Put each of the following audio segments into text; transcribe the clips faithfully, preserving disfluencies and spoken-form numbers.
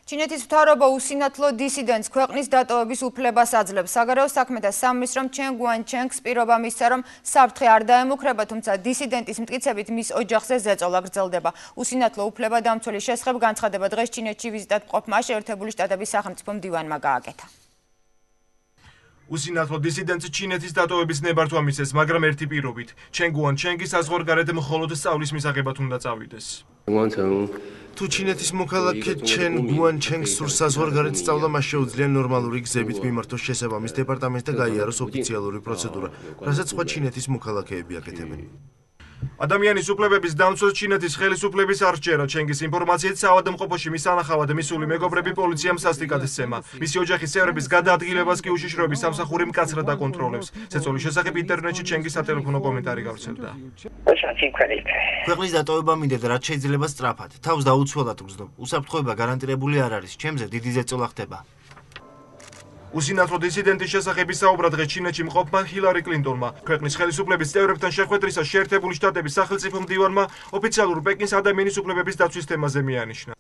ჩინეთის მთავრობა უსინათლო დისიდენტს ქვეყნის დატოვების უფლებას აძლევს. საგარეო საქმეთა სამინისტრომ ჩენ გუანჩენგს პირობა მისცა, რომ საფრთხე არ დაემუქრება, თუმცა დისიდენტის მტკიცებით მის ოჯახზე ზეწოლა გრძელდება. უსინათლო უფლებადამცველის შესახებ განცხადება დღეს ჩინეთში ვიზიტად მყოფმა შეერთებული შტატების სახელმწიფო მდივანმა გააკეთა. უსინათლო დისიდენტს ჩინეთის დატოვების ნებართვა მისცეს, მაგრამ ერთი პირობით. ჩენ გუანჩენგი საზღვარგარეთ მხოლოდ სწავლის მისაღებად უნდა წავიდეს. თუ ჩინეთის მოქალაქე ჩენ გუანჩენგს სურს საზღვარგარეთ სწავლა, მას შეუძლია ნორმალური გზებით მიმართოს შესაბამის დეპარტამენტს და გაიაროს ოფიციალური პროცედურა, რასაც სხვა ჩინეთის მოქალაქეები აკეთებენ. ადამიანის უფლებების დამცველს ჩინეთის ხელისუფლების არ სჯერა. ჩენგის ინფორმაციით საავადმყოფოში მის სანახავად მისული მეგობრები პოლიციამ სასტიკად სცემა. მისი ოჯახის წევრების გადაადგილებას კი უშიშროების სამსახური მკაცრად აკონტროლებს. ზეწოლის შესახებ ინტერნეტში ჩენგის სატელეფონო კომენტარი გავრცელდა. ქვეყნის დატოვება მინდედა, რაც შეიძლება სწრაფად. თავს დაუცველად ვგრძნობ. უსაფრთხოება გარანტირებული არ არის. ჩემზე დიდი ზეწოლა ხდება. უსინათლო დისიდენტის შესახებ ისაუბრა დღეს ჩინეთში მყოფმა ჰილარი კლინტონმა. ქვეყნის ხელისუფლების წევრებთან შეხვედრისას შეერთებული შტატების სახელმწიფო მდივანმა ოფიციალურ პეკინს ადამიანის უფლებების დაცვის თემაზე მიანიშნა.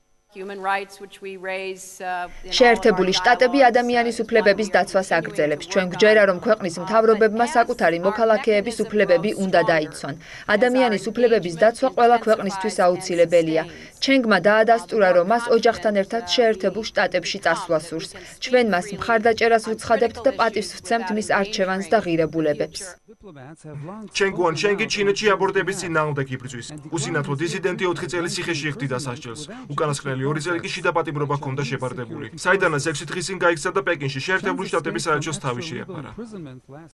შეერთებული შტატები ადამიანის უფლებების დაცვას აგრძელებს. ჩვენ გვჯერა, რომ ქვეყნის მთავრობებმა საკუთარი მოქალაქეების უფლებები უნდა დაიცვან. ადამიანის უფლებების დაცვა ყველა ქვეყნისთვის აუცილებელია. ჩენგმა დაადასტურა, რომ მას ოჯახთან ერთად შეერთებულ შტატებში წასვლა სურს. ჩვენ მას მხარდაჭერას ვუცხადებთ და პატივს ვცემთ მის არჩევანს და ღირებულებებს. ჩენ გუანჩენგი ჩინეთში აბორტების წინააღმდეგ იბრძვის. უსინათლო დისიდენტი ოთხი წელი ციხეში იხდიდა სასჯელს. უკანასკნელი ორი წელი კი შიდა პატიმრობა ჰქონდა შეფარდებული. საიდანაც ექვსი დღის წინ გაიქცა და პეკინში შეერთებული შტატების საელჩოს თავი შეაფარა.